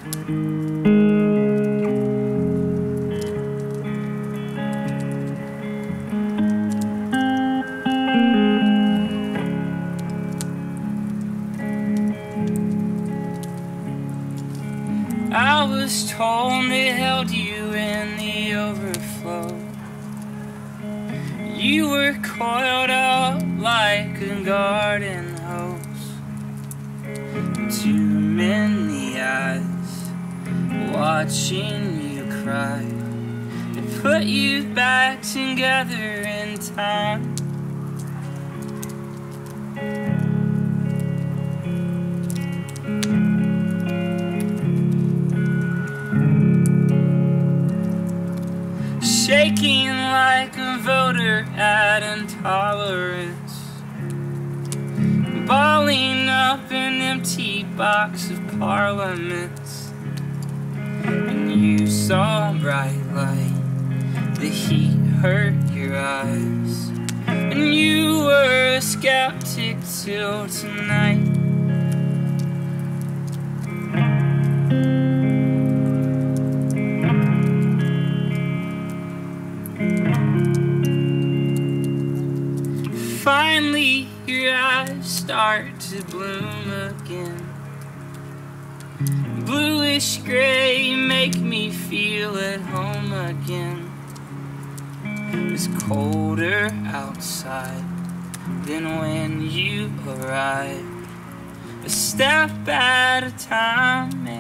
I was told they held you in the overflow. You were coiled up like a garden hose. Too many eyes watching you cry. They put you back together in time. Shaking like a voter at intolerance, balling up an empty box of parliaments. And you saw bright light, the heat hurt your eyes, and you were a skeptic till tonight. Finally, your eyes start to bloom again. Bluish gray make me feel at home again. It's colder outside than when you arrived. A step at a time.